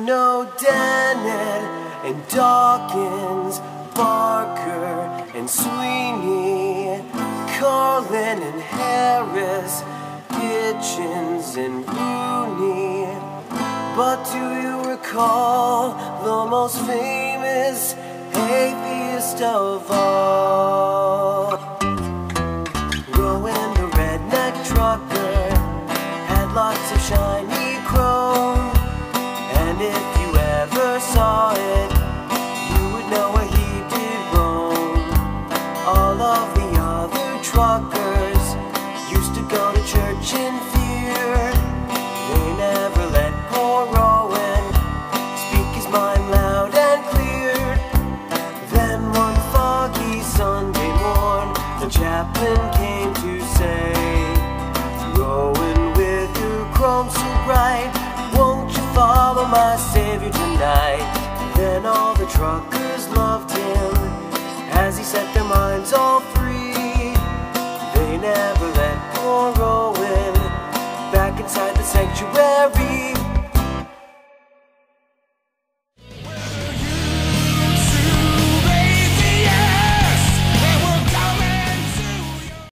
know Dennett and Dawkins, Barker and Sweeney, Carlin and Harris, Hitchens and Rooney. But do you recall the most famous atheist of